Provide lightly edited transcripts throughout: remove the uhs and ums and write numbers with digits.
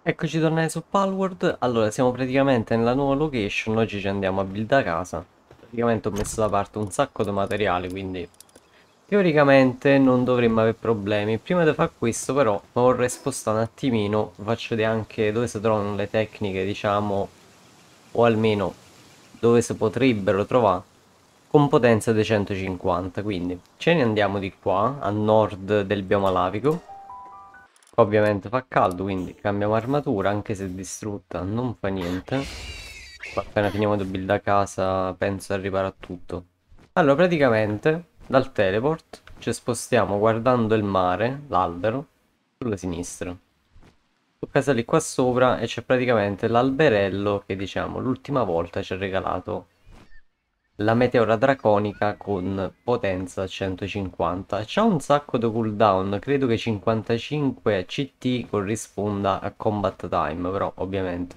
Eccoci tornati su Palworld. Allora, siamo praticamente nella nuova location. Oggi ci andiamo a buildare casa. Praticamente ho messo da parte un sacco di materiali, quindi teoricamente non dovremmo avere problemi. Prima di fare questo, però, mi vorrei spostare un attimino. Vi faccio vedere anche dove si trovano le tecniche, diciamo, o almeno dove si potrebbero trovare con potenza di 150. Quindi ce ne andiamo di qua, a nord del bioma lavico. Ovviamente fa caldo, quindi cambiamo armatura, anche se distrutta non fa niente. Ma appena finiamo di buildare casa, penso arriverà a tutto. Allora, praticamente, dal teleport ci spostiamo guardando il mare, l'albero, sulla sinistra. Su casa lì qua sopra e c'è praticamente l'alberello che, diciamo, l'ultima volta ci ha regalato la meteora draconica con potenza 150. C'ha un sacco di cooldown, credo che 55 CT corrisponda a combat time, però ovviamente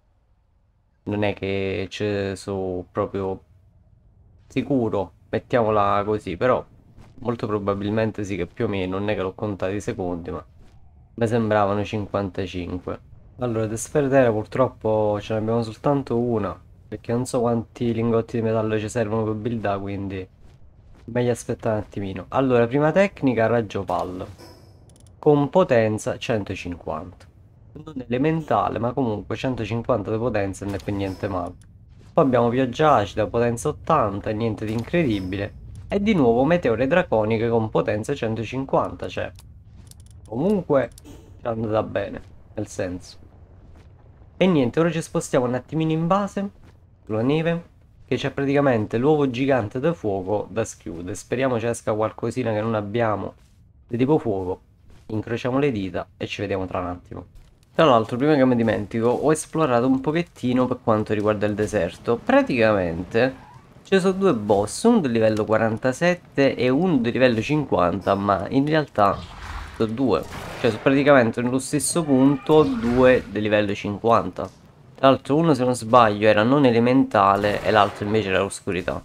non è che ci so proprio sicuro, mettiamola così, però molto probabilmente sì che più o meno, non è che l'ho contato i secondi, ma mi sembravano 55. Allora, di sfere terra purtroppo ce ne abbiamo soltanto una, perché non so quanti lingotti di metallo ci servono per buildare, quindi meglio aspettare un attimino. Allora, prima tecnica, raggio palla, con potenza 150. Non elementale, ma comunque 150 di potenza non è per niente male. Poi abbiamo pioggia acida, potenza 80, niente di incredibile. E di nuovo meteore draconiche con potenza 150, cioè comunque ci è andata bene, nel senso. E niente, ora ci spostiamo un attimino in base, sulla neve, che c'è praticamente l'uovo gigante da fuoco da schiudere. Speriamo ci esca qualcosina che non abbiamo di tipo fuoco. Incrociamo le dita e ci vediamo tra un attimo. Tra l'altro, prima che mi dimentico, ho esplorato un pochettino per quanto riguarda il deserto. Praticamente ci sono due boss, uno di livello 47 e uno di livello 50, ma in realtà sono due. Cioè, sono praticamente nello stesso punto, due di livello 50. Tra l'altro, uno se non sbaglio era non elementale e l'altro invece era oscurità.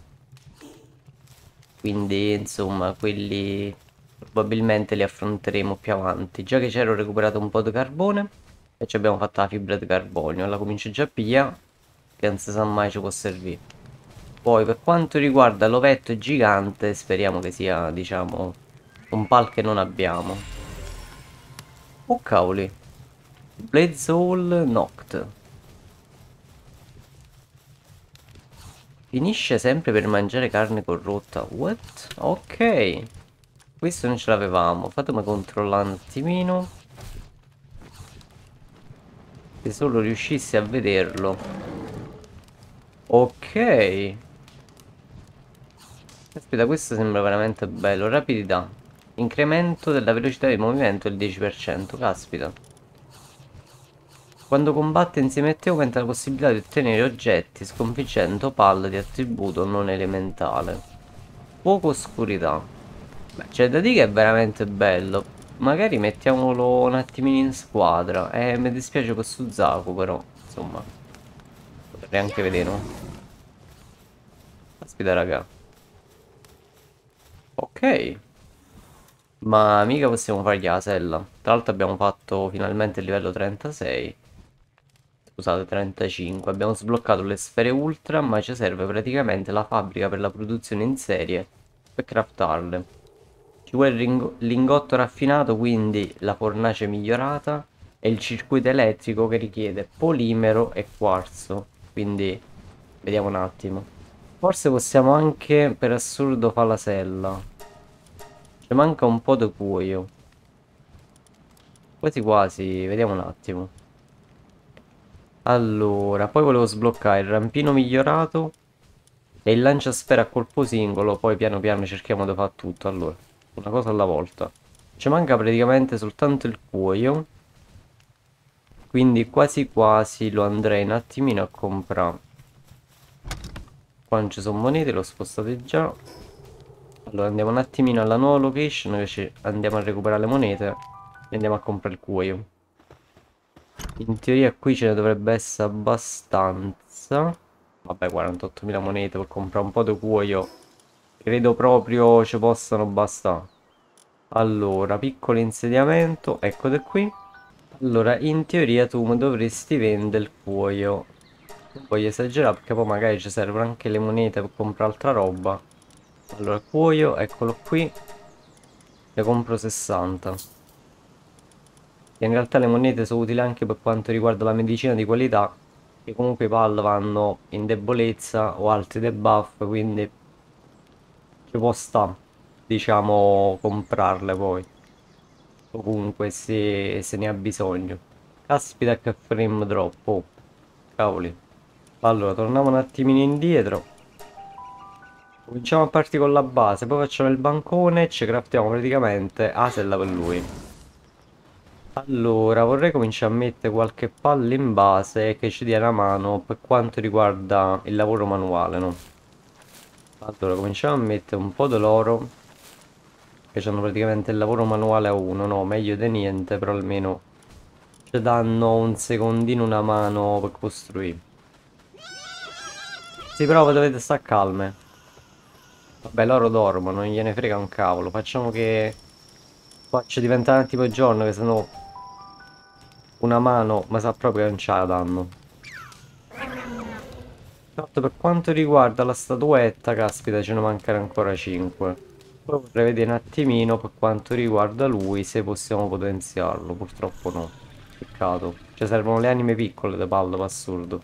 Quindi, insomma, quelli probabilmente li affronteremo più avanti. Già che c'ero recuperato un po' di carbone e ci abbiamo fatto la fibra di carbonio. La comincio già a pigliare, che non si sa mai ci può servire. Poi, per quanto riguarda l'ovetto gigante, speriamo che sia, diciamo, un pal che non abbiamo. Oh cavoli, Blade Soul Noct. Finisce sempre per mangiare carne corrotta. What? Ok. Questo non ce l'avevamo. Fatemi controllare un attimino. Se solo riuscissi a vederlo. Ok. Aspetta, questo sembra veramente bello. Rapidità. Incremento della velocità di movimento del 10%. Caspita. Quando combatte insieme a te aumenta la possibilità di ottenere oggetti, sconfiggendo palle di attributo non elementale. Fuoco oscurità. Beh, c'è da dire che è veramente bello. Magari mettiamolo un attimino in squadra. Mi dispiace per Suzaku, però, insomma, potrei anche vedere, no? Aspetta, raga. Ok. Ma mica possiamo fargli la sella. Tra l'altro abbiamo fatto finalmente il livello 36. Scusate, 35. Abbiamo sbloccato le sfere ultra, ma ci serve praticamente la fabbrica per la produzione in serie per craftarle. Ci vuole il lingotto raffinato, quindi la fornace migliorata e il circuito elettrico che richiede polimero e quarzo. Quindi vediamo un attimo. Forse possiamo anche per assurdo fare la sella. Ci manca un po' di cuoio. Quasi quasi, vediamo un attimo. Allora, poi volevo sbloccare il rampino migliorato e il lanciasfera a colpo singolo, poi piano piano cerchiamo di fare tutto. Allora, una cosa alla volta. Ci manca praticamente soltanto il cuoio, quindi quasi quasi lo andrei un attimino a comprare. Qua non ci sono monete, l'ho spostate già. Allora andiamo un attimino alla nuova location, che andiamo a recuperare le monete e andiamo a comprare il cuoio. In teoria qui ce ne dovrebbe essere abbastanza. Vabbè, 48.000 monete per comprare un po' di cuoio. Credo proprio ci possano bastare. Allora, piccolo insediamento, eccole qui. Allora, in teoria tu mi dovresti vendere il cuoio. Non voglio esagerare perché poi magari ci servono anche le monete per comprare altra roba. Allora, cuoio, eccolo qui. Ne compro 60. E in realtà le monete sono utili anche per quanto riguarda la medicina di qualità, che comunque i pal vanno in debolezza o altri debuff, quindi ci può sta, diciamo, comprarle poi. O comunque se ne ha bisogno. Caspita che frame drop, oh, cavoli. Allora, torniamo un attimino indietro. Cominciamo a partire con la base, poi facciamo il bancone e ci craftiamo praticamente Asella per lui. Allora, vorrei cominciare a mettere qualche palla in base che ci dia una mano per quanto riguarda il lavoro manuale, no? Allora, cominciamo a mettere un po' d'oro, che hanno praticamente il lavoro manuale a uno, no? Meglio di niente, però almeno ci danno un secondino una mano per costruire. Sì, però voi dovete stare calme. Vabbè, loro dormono, non gliene frega un cavolo. Facciamo che faccio diventare tipo giorno, che sennò una mano, ma sa proprio che non ce la danno. Esatto, per quanto riguarda la statuetta, caspita, ce ne mancano ancora 5. Poi vorrei vedere un attimino per quanto riguarda lui, se possiamo potenziarlo. Purtroppo no. Peccato. Ci servono le anime piccole da pallo, ma assurdo.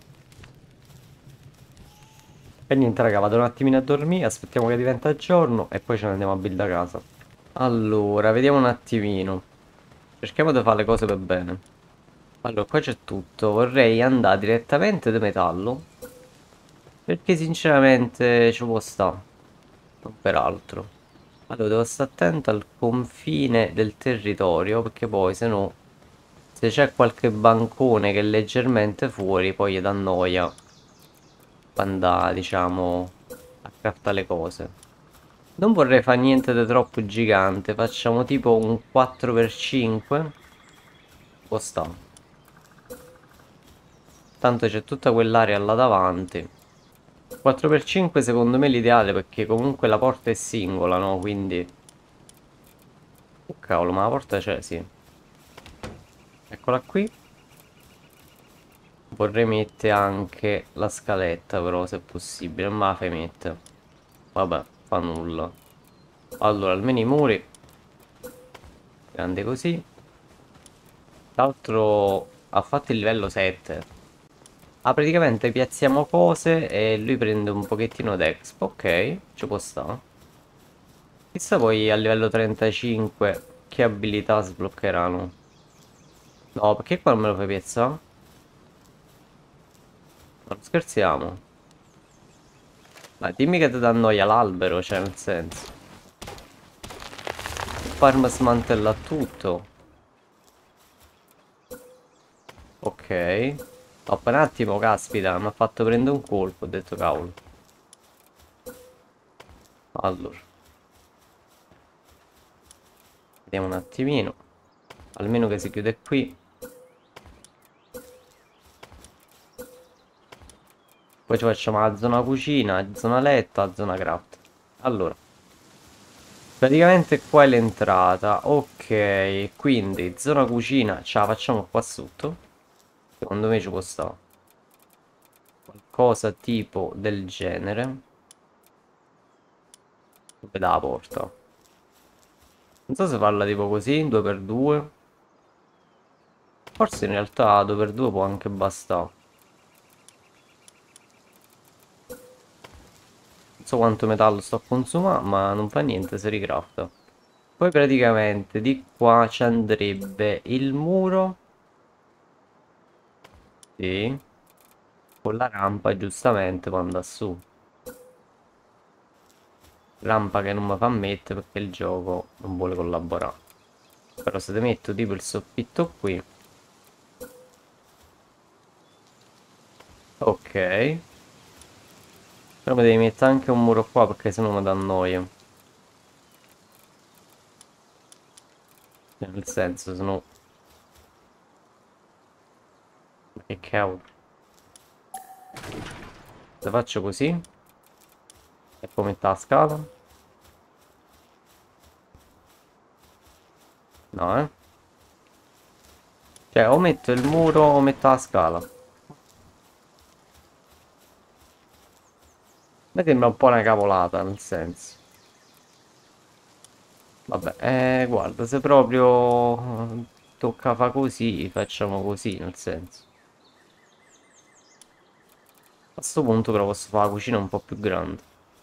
E niente, raga, vado un attimino a dormire, aspettiamo che diventa giorno e poi ce ne andiamo a build a casa. Allora, vediamo un attimino. Cerchiamo di fare le cose per bene. Allora, qua c'è tutto. Vorrei andare direttamente da metallo. Perché sinceramente ci può sta. Non per altro. Allora, devo stare attento al confine del territorio. Perché poi, se no, se c'è qualche bancone che è leggermente fuori, poi gli dà noia. Andare, diciamo, a craftare le cose. Non vorrei fare niente di troppo gigante. Facciamo tipo un 4x5. Può sta. Tanto c'è tutta quell'area là davanti. 4x5 secondo me è l'ideale perché comunque la porta è singola, no? Quindi... Oh cavolo, ma la porta c'è, sì. Eccola qui. Vorrei mettere anche la scaletta però, se è possibile. Ma la fai mettere. Vabbè, fa nulla. Allora, almeno i muri. Grande così. L'altro ha fatto il livello 7. Ah, praticamente piazziamo cose e lui prende un pochettino d'expo. Ok, ci può stare. Chissà poi a livello 35 che abilità sbloccheranno. No, perché qua non me lo fai piazzare? Non scherziamo. Ma dimmi che ti dà noia l'albero, cioè nel senso. Il farm smantella tutto. Ok. Toppa un attimo, caspita, mi ha fatto prendere un colpo, ho detto cavolo. Allora, vediamo un attimino. Almeno che si chiude qui. Poi ci facciamo la zona cucina, la zona letto, la zona craft. Allora, praticamente qua è l'entrata. Ok, quindi zona cucina ce la facciamo qua sotto. Secondo me ci può stare. Qualcosa tipo del genere. Dove dà la porta? Non so se farla tipo così, 2x2. Forse in realtà 2x2 può anche bastare. Non so quanto metallo sto a consumare, ma non fa niente se ricrafta. Poi praticamente di qua ci andrebbe il muro. Sì. Con la rampa giustamente può andare su. Rampa che non mi fa mettere perché il gioco non vuole collaborare. Però se ti metto tipo il soffitto qui. Ok. Però mi devi mettere anche un muro qua perché sennò mi dà noia. Cioè, nel senso, sennò... Che cavolo. Se faccio così e poi metto la scala. No, eh. Cioè, o metto il muro o metto la scala. A me sembra un po' una cavolata, nel senso. Vabbè, guarda, se proprio tocca fa così, facciamo così, nel senso. A sto punto però posso fare la cucina un po' più grande.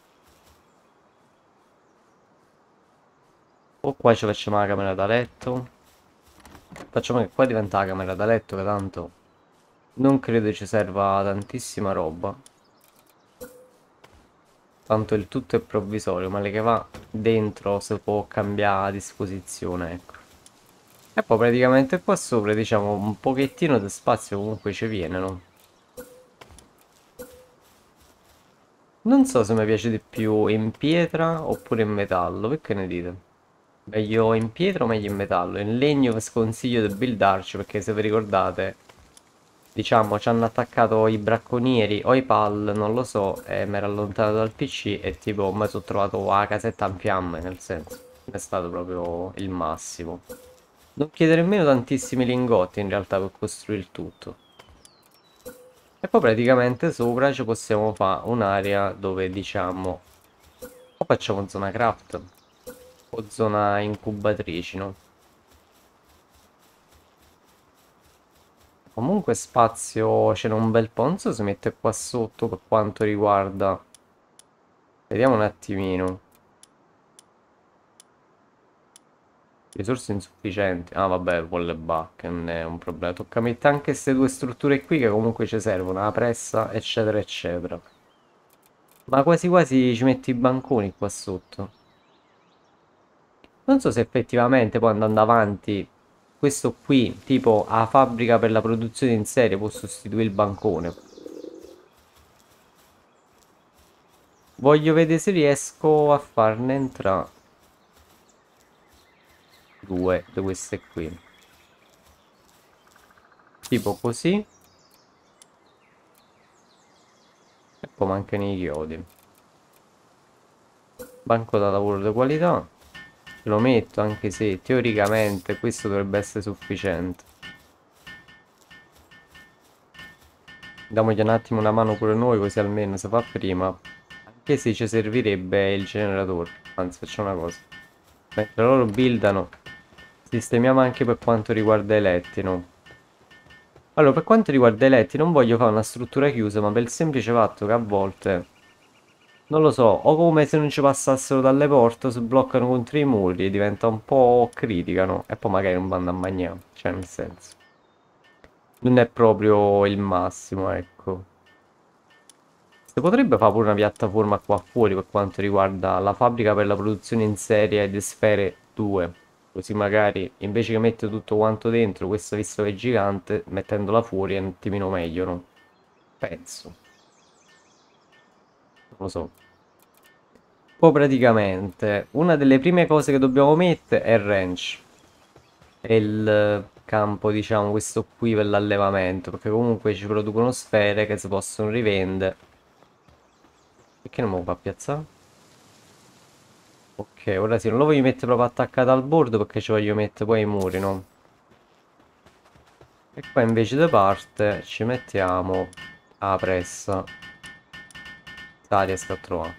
O qua ci facciamo la camera da letto. Facciamo che qua diventa la camera da letto, che tanto non credo ci serva tantissima roba. Tanto il tutto è provvisorio, male che va dentro si può cambiare disposizione, ecco. E poi praticamente qua sopra, diciamo, un pochettino di spazio comunque ci viene, no? Non so se mi piace di più in pietra oppure in metallo, perché ne dite? Meglio in pietra o meglio in metallo? In legno vi sconsiglio di buildarci perché se vi ricordate, diciamo, ci hanno attaccato i bracconieri o i pal, non lo so, e mi ero allontanato dal PC e tipo mi sono trovato la casetta in fiamme, nel senso, è stato proprio il massimo. Non chiede nemmeno tantissimi lingotti in realtà per costruire il tutto. E poi praticamente sopra ci possiamo fare un'area dove diciamo, o facciamo zona craft o zona incubatrici, no? Comunque spazio ce n'è un bel po', non so se mette qua sotto per quanto riguarda. Vediamo un attimino. Risorse insufficienti. Ah vabbè, volle bacche, non è un problema. Tocca mettere anche queste due strutture qui che comunque ci servono, la pressa, eccetera, eccetera. Ma quasi quasi ci metti i banconi qua sotto. Non so se effettivamente poi andando avanti, questo qui, tipo a fabbrica per la produzione in serie, può sostituire il bancone. Voglio vedere se riesco a farne entrare due di queste qui. Tipo così. E poi mancano i chiodi. Banco da lavoro di qualità. Lo metto anche se teoricamente questo dovrebbe essere sufficiente. Diamogli un attimo una mano pure noi così almeno si fa prima. Anche se ci servirebbe il generatore. Anzi, facciamo una cosa. Mentre loro buildano, sistemiamo anche per quanto riguarda i letti, no? Allora, per quanto riguarda i letti, non voglio fare una struttura chiusa, ma per il semplice fatto che a volte, non lo so, o come se non ci passassero dalle porte, o si bloccano contro i muri e diventa un po' critica, no? E poi magari non vanno a mangiare, cioè nel senso. Non è proprio il massimo, ecco. Si potrebbe fare pure una piattaforma qua fuori per quanto riguarda la fabbrica per la produzione in serie di Sfere 2. Così magari invece che mettere tutto quanto dentro, questa visto che è gigante, mettendola fuori è un attimino meglio, no? Penso. Non lo so. Poi praticamente una delle prime cose che dobbiamo mettere è il ranch. È il campo, diciamo, questo qui per l'allevamento. Perché comunque ci producono sfere che si possono rivendere. Perché non me lo fa piazzare? Ok, ora sì, non lo voglio mettere proprio attaccato al bordo perché ci voglio mettere poi i muri, no? E qua invece da parte ci mettiamo la pressa. Dai, riesco a trovare.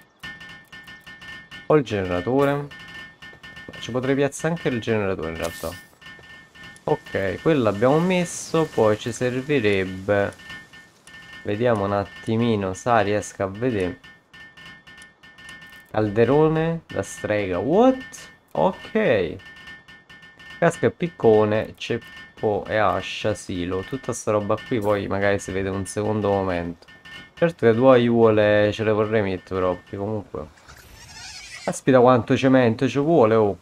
Ho il generatore. Ci potrei piazzare anche il generatore in realtà. Ok, quello l'abbiamo messo, poi ci servirebbe. Vediamo un attimino se riesco a vedere. Calderone da strega. What? Ok. Casca e piccone, ceppo e ascia, silo. Tutta sta roba qui poi magari si vede un secondo momento. Certo che due aiuole ce le vorrei mettere proprio, comunque. Aspetta quanto cemento ci vuole, oh.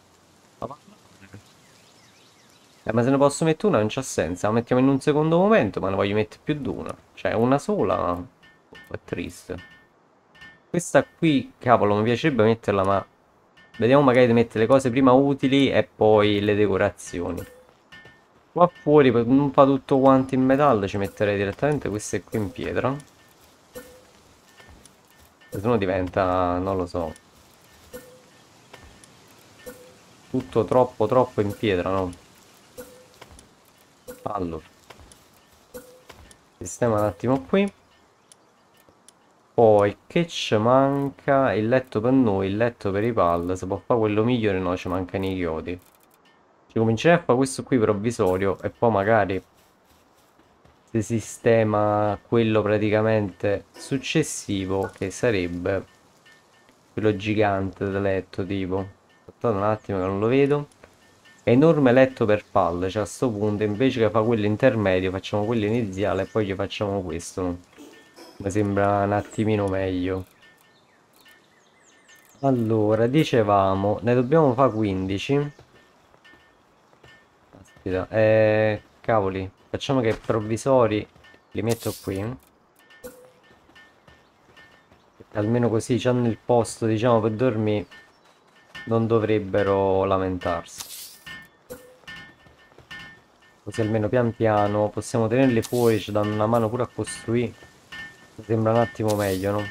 Ma se ne posso mettere una non c'ha senso. La mettiamo in un secondo momento, ma ne voglio mettere più di una. Cioè, una sola. È triste. Questa qui, cavolo, mi piacerebbe metterla, ma vediamo magari di mettere le cose prima utili e poi le decorazioni. Qua fuori per non fa tutto quanto in metallo ci metterei direttamente queste qui in pietra. Se no diventa, non lo so, tutto troppo troppo in pietra, no? Allora, sistema un attimo qui. Poi, che ci manca? Il letto per noi, il letto per i pal. Se può fare quello migliore, no, ci mancano i chiodi. Ci comincerei a fare questo qui provvisorio e poi magari si sistema quello praticamente successivo, che sarebbe quello gigante da letto, tipo. Aspettate un attimo che non lo vedo. Enorme letto per palle, cioè a sto punto invece che fare quello intermedio facciamo quello iniziale e poi gli facciamo questo, no? Mi sembra un attimino meglio. Allora, dicevamo, ne dobbiamo fare 15. Aspetta, cavoli, facciamo che provvisori li metto qui. Perché almeno così c'hanno il posto, diciamo, per dormire, non dovrebbero lamentarsi. Così almeno pian piano possiamo tenerli fuori, ci danno una mano pure a costruire. Mi sembra un attimo meglio, no?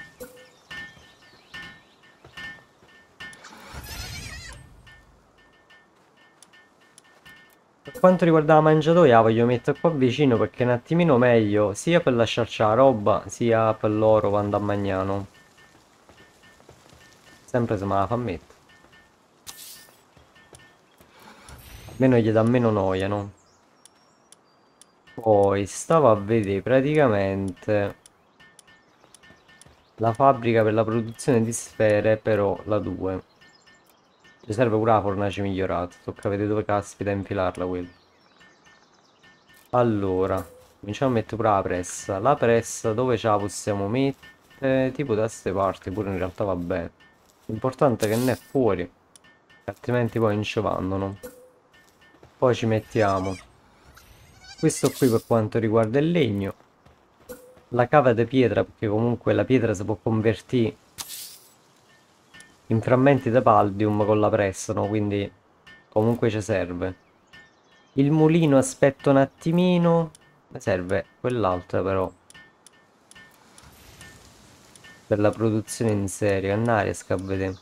Per quanto riguarda la mangiatoia, la voglio mettere qua vicino perché è un attimino meglio, sia per lasciarci la roba, sia per loro quando a mangiano. Sempre se me la fa mettere. Almeno gli dà meno noia, no? Poi stavo a vedere praticamente la fabbrica per la produzione di sfere, però la 2. Ci serve pure la fornace migliorata. Tocca vedere dove caspita infilarla quella. Allora, cominciamo a mettere pure la pressa. La pressa dove ce la possiamo mettere? Tipo da ste parti, pure in realtà va bene. L'importante è che ne è fuori, altrimenti poi non ci vanno, no? Poi ci mettiamo questo qui per quanto riguarda il legno. La cava di pietra, perché comunque la pietra si può convertire in frammenti di paldium con la pressa, no? Quindi comunque ci serve. Il mulino aspetta un attimino. Mi serve quell'altra però. Per la produzione in serie. Che non riesco a vedere.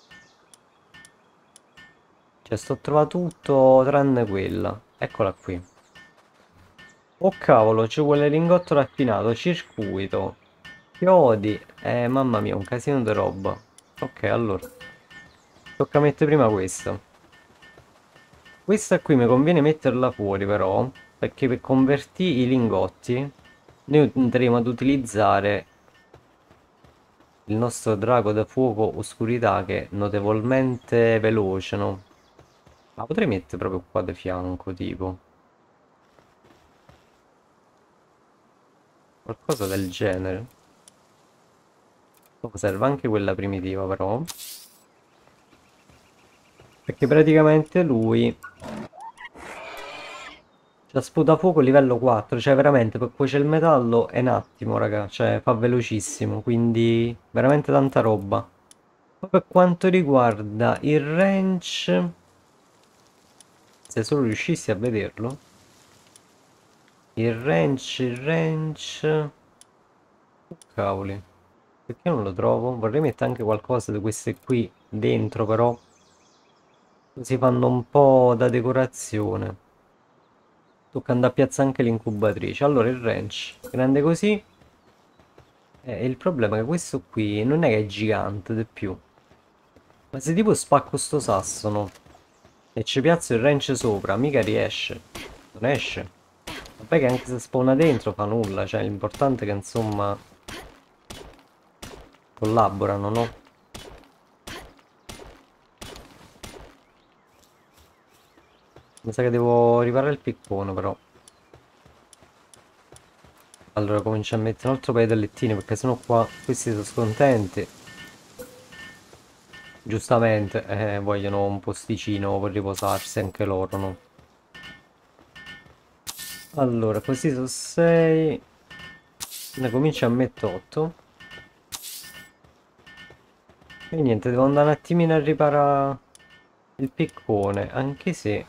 Cioè sto trovando tutto tranne quella. Eccola qui. Oh cavolo, ci vuole lingotto raffinato, circuito, chiodi. Mamma mia, un casino di roba. Ok, allora. Tocca mettere prima questa. Questa qui mi conviene metterla fuori però, perché per convertire i lingotti noi andremo ad utilizzare il nostro drago da fuoco oscurità che è notevolmente veloce, no? Ma potrei mettere proprio qua di fianco, tipo. Qualcosa del genere. Dopo serve anche quella primitiva però. Perché praticamente lui c'ha sputafuoco livello 4, cioè veramente per cuocere il metallo è un attimo, raga, cioè fa velocissimo, quindi veramente tanta roba. Poi per quanto riguarda il range, se solo riuscissi a vederlo, il range, oh, cavoli, perché non lo trovo? Vorrei mettere anche qualcosa di queste qui dentro però, così fanno un po' da decorazione. Tocca andare a piazzare anche l'incubatrice. Allora il range, grande così. Il problema è che questo qui non è che è gigante di più. Ma se tipo spacco sto sasso, no? E ci piazzo il range sopra, mica riesce. Non esce. Vabbè che anche se spawna dentro fa nulla, cioè l'importante è che insomma collaborano, no? Mi sa che devo riparare il piccone però. Allora comincio a mettere un altro paio di lettine perché sennò qua questi sono scontenti. Giustamente, vogliono un posticino per riposarsi anche loro, no? Allora, così sono 6. Ne comincio a mettere 8. E niente, devo andare un attimino a riparare il piccone, anche se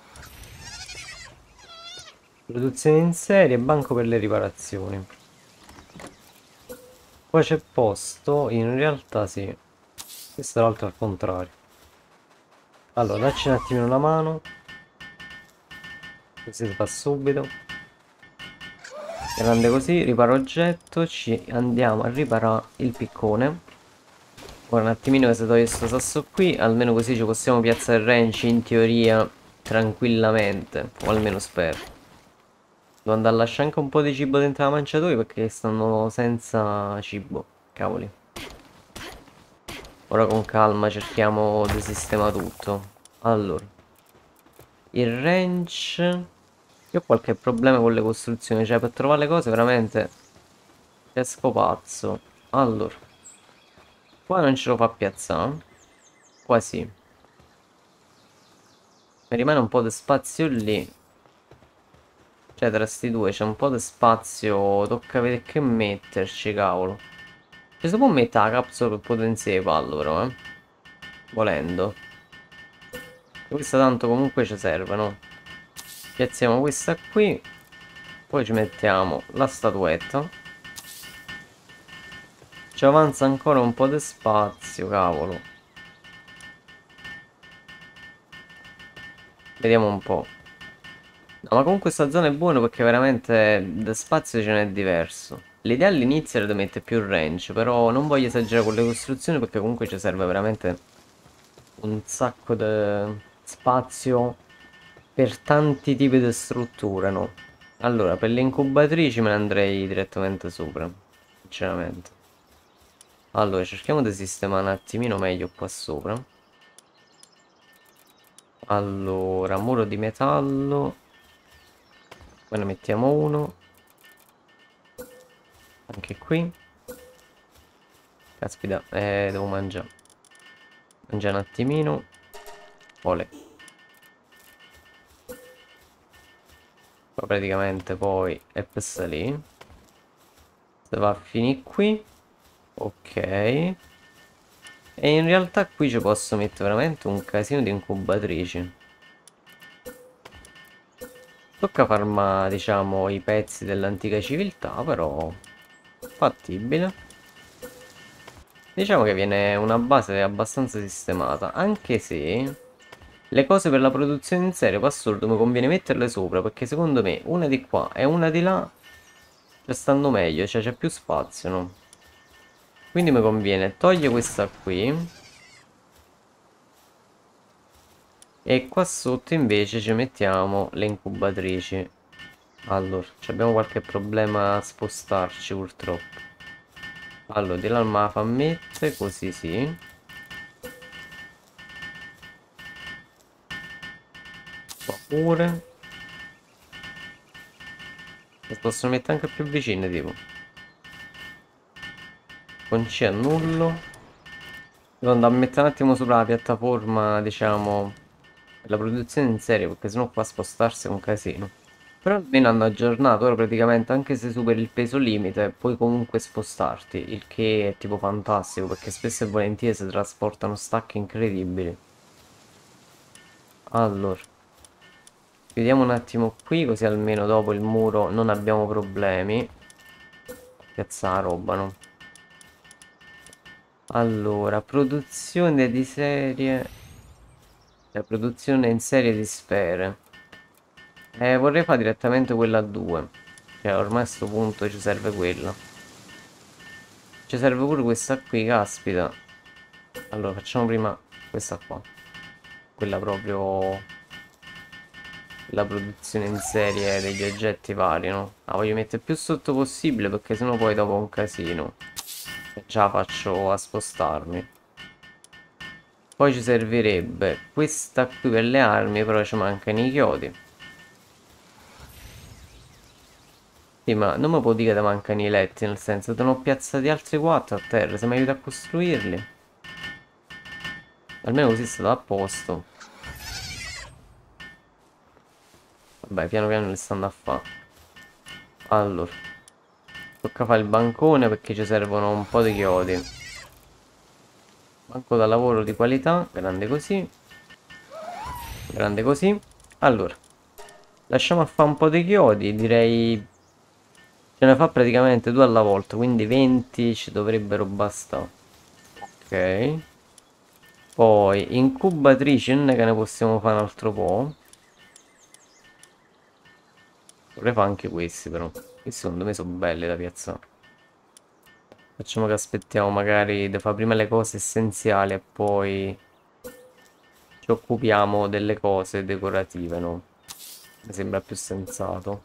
produzione in serie e banco per le riparazioni. Poi c'è posto, in realtà sì. Questo è l'altro al contrario. Allora, dacci un attimino una mano. Così si fa subito. Grande così, riparo oggetto, ci andiamo a riparare il piccone. Ora un attimino che si toglie questo sasso qui, almeno così ci possiamo piazzare il range in teoria tranquillamente, o almeno spero. Devo andare a lasciare anche un po' di cibo dentro la mangiatoia perché stanno senza cibo, cavoli. Ora con calma cerchiamo di sistemare tutto. Allora, il range... Io ho qualche problema con le costruzioni, cioè per trovare le cose veramente esco pazzo. Allora, qua non ce lo fa piazzare. Qua sì. Mi rimane un po' di spazio lì. Cioè tra sti due c'è un po' di spazio. Tocca vedere che metterci, cavolo. Ci si può mettere la capsula per potenziare i pallo però, volendo. Questa tanto comunque ci serve, no? Piazziamo questa qui. Poi ci mettiamo la statuetta. Ci avanza ancora un po' di spazio, cavolo. Vediamo un po'. No, ma comunque questa zona è buona perché veramente da spazio ce n'è diverso. L'idea all'inizio era di mettere più range, però non voglio esagerare con le costruzioni perché comunque ci serve veramente un sacco di spazio per tanti tipi di strutture, no? Allora, per le incubatrici me ne andrei direttamente sopra, sinceramente. Allora, cerchiamo di sistemare un attimino meglio qua sopra. Allora, muro di metallo. Poi ne mettiamo uno. Anche qui. Caspita, devo mangiare. Mangiare un attimino. Ole. Qua praticamente poi è per salire. Se va a finire qui. Ok. E in realtà qui ci posso mettere veramente un casino di incubatrici. Tocca farmare, diciamo, i pezzi dell'antica civiltà, però fattibile. Diciamo che viene una base abbastanza sistemata, anche se le cose per la produzione in serie, per assurdo, mi conviene metterle sopra, perché secondo me una di qua e una di là ci stanno meglio, cioè c'è più spazio, no? Quindi mi conviene togliere questa qui. E qua sotto invece ci mettiamo le incubatrici. Allora, abbiamo qualche problema a spostarci purtroppo. Allora, di là me la fa mettere, così sì. Qua pure. Le possono mettere anche più vicine, tipo. Con C annullo. Devo andare a mettere un attimo sopra la piattaforma, diciamo, per la produzione in serie, perché sennò qua spostarsi è un casino. Però almeno hanno aggiornato, ora praticamente anche se superi il peso limite puoi comunque spostarti, il che è tipo fantastico, perché spesso e volentieri si trasportano stacchi incredibili. Allora, chiudiamo un attimo qui, così almeno dopo il muro non abbiamo problemi. Piazza la roba, no? Allora, produzione di serie. La produzione in serie di sfere. Vorrei fare direttamente quella a 2. Cioè, ormai a sto punto ci serve quella. Ci serve pure questa qui, caspita. Allora, facciamo prima questa qua. Quella proprio... La produzione in serie degli oggetti vari, no? La voglio mettere più sotto possibile perché sennò poi dopo è un casino. E già faccio a spostarmi. Poi ci servirebbe questa qui per le armi, però ci mancano i chiodi. Sì, ma non mi può dire che mancano i letti, nel senso, te ne ho piazzati altri 4 a terra, se mi aiuta a costruirli. Almeno così sta a posto. Vabbè, piano piano li stanno a fare. Allora, tocca fare il bancone perché ci servono un po' di chiodi. Banco da lavoro di qualità, grande così. Grande così. Allora, lasciamo a fare un po' di chiodi, direi... Ce ne fa praticamente 2 alla volta, quindi 20 ci dovrebbero bastare. Ok. Poi, incubatrici non è che ne possiamo fare un altro po'. Vorrei fare anche questi però. Che secondo me sono belli da piazzare. Facciamo che aspettiamo magari di fare prima le cose essenziali e poi ci occupiamo delle cose decorative, no? Mi sembra più sensato.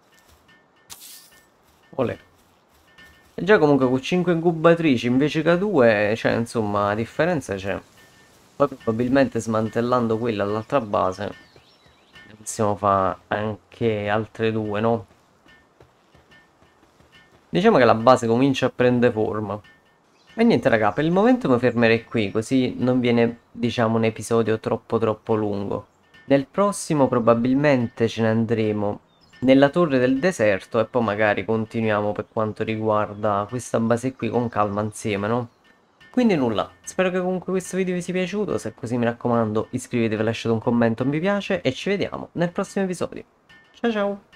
Olè. E già comunque con 5 incubatrici invece che 2, cioè insomma, la differenza c'è. Poi probabilmente smantellando quella all'altra base ne possiamo fare anche altre 2, no? Diciamo che la base comincia a prendere forma. E niente raga, per il momento mi fermerei qui, così non viene, diciamo, un episodio troppo lungo. Nel prossimo probabilmente ce ne andremo nella torre del deserto e poi magari continuiamo per quanto riguarda questa base qui con calma insieme, no? Quindi nulla, spero che comunque questo video vi sia piaciuto, se è così mi raccomando iscrivetevi, lasciate un commento, un mi piace e ci vediamo nel prossimo episodio. Ciao ciao!